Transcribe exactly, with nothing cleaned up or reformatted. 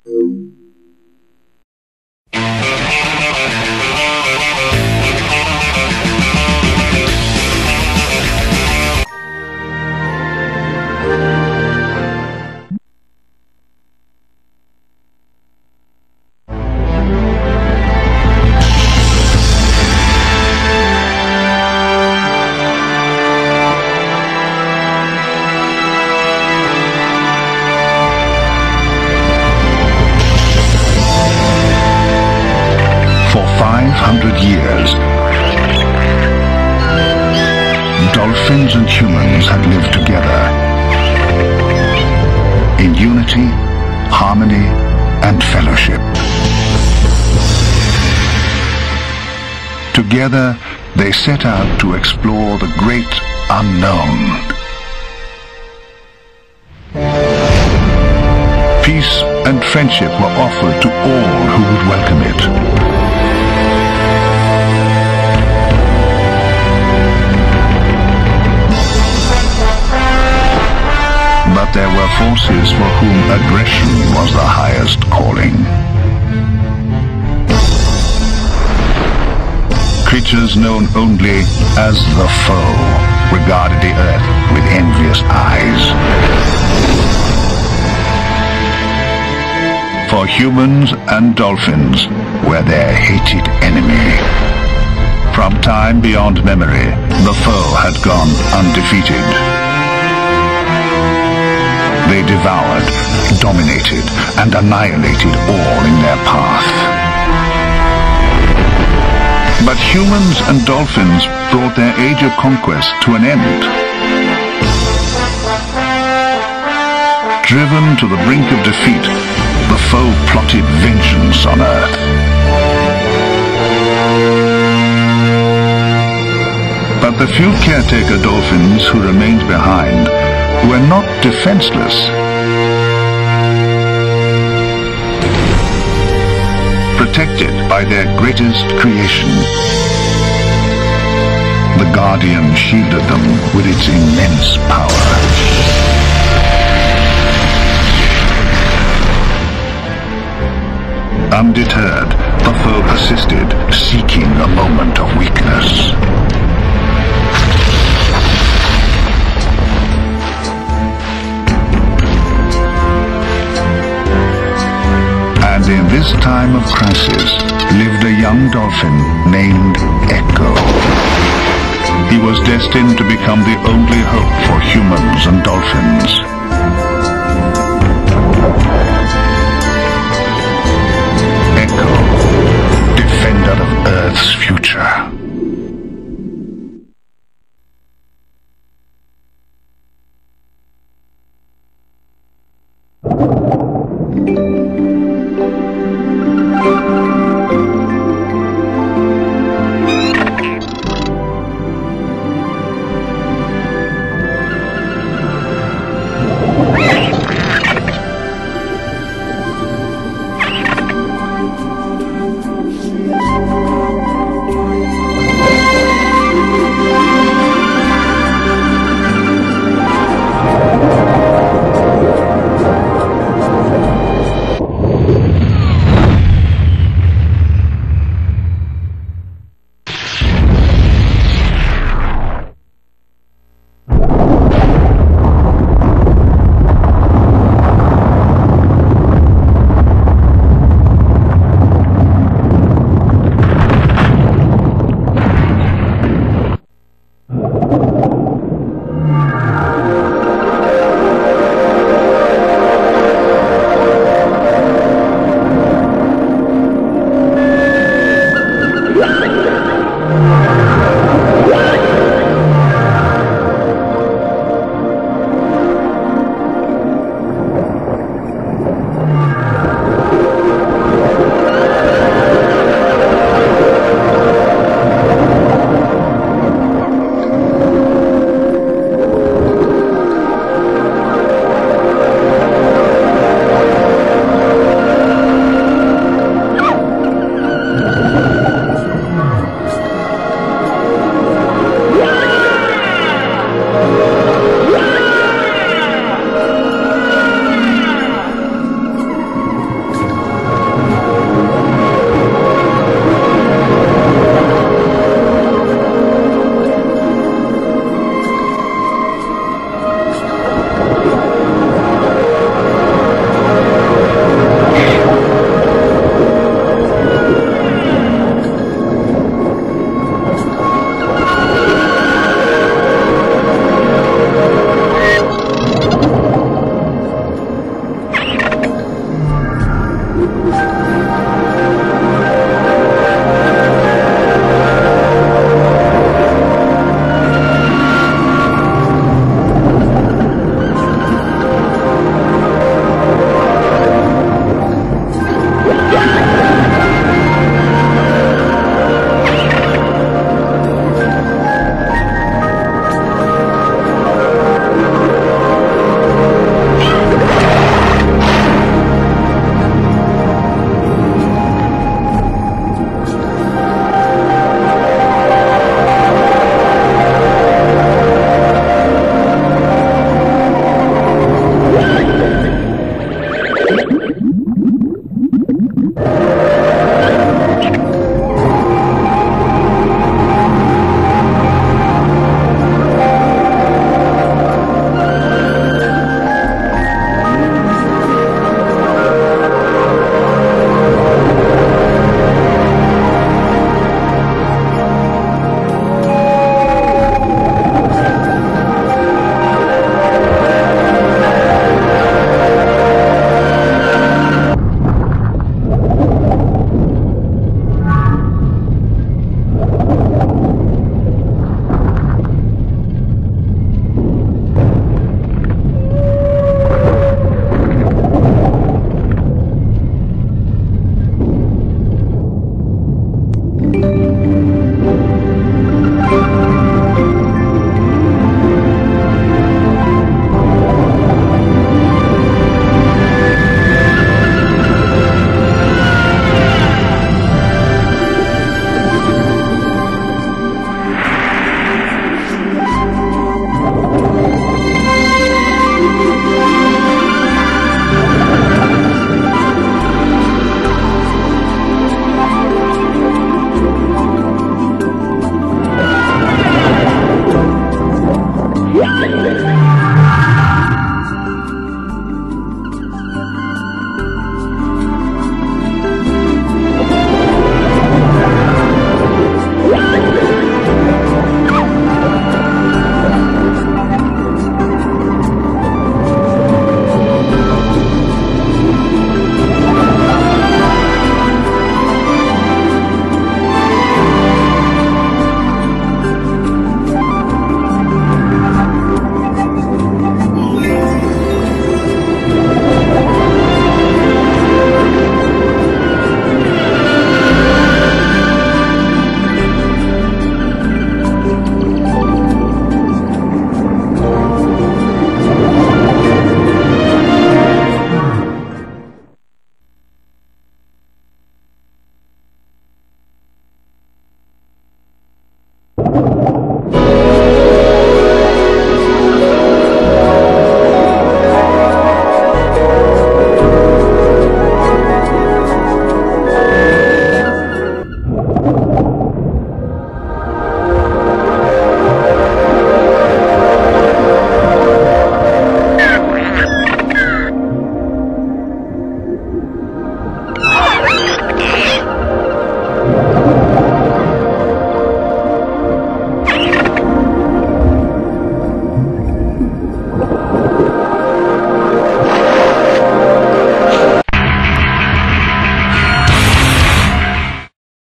five hundred years, dolphins and humans had lived together in unity, harmony, and fellowship. Together, they set out to explore the great unknown. Peace and friendship were offered to all who would welcome it. But there were forces for whom aggression was the highest calling. Creatures known only as the foe regarded the earth with envious eyes. For humans and dolphins were their hated enemy. From time beyond memory, the foe had gone undefeated. They devoured, dominated, and annihilated all in their path. But humans and dolphins brought their age of conquest to an end. Driven to the brink of defeat, the foe plotted vengeance on Earth. But the few caretaker dolphins who remained behind were not defenseless. Protected by their greatest creation, the Guardian shielded them with its immense power. Undeterred, the foe persisted, seeking a moment of weakness. And in this time of crisis lived a young dolphin named Ecco. He was destined to become the only hope for humans and dolphins.